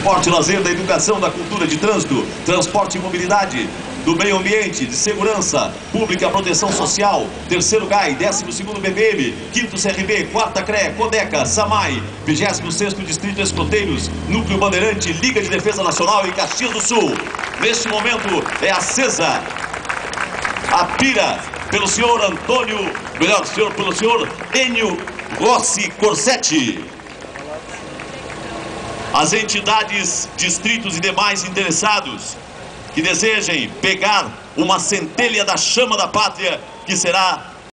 esporte e lazer, da educação, da cultura, de trânsito, transporte e mobilidade, do meio ambiente, de segurança pública, proteção social, terceiro GAI, 12º BPM, 5º CRB, 4ª CRE, Codeca, SAMAI, 26º Distrito Escoteiros, Núcleo Bandeirante, Liga de Defesa Nacional e Caxias do Sul. Neste momento é acesa a pira pelo senhor pelo senhor Enio Rossi Corsetti. As entidades, distritos e demais interessados que desejem pegar uma centelha da chama da pátria, que será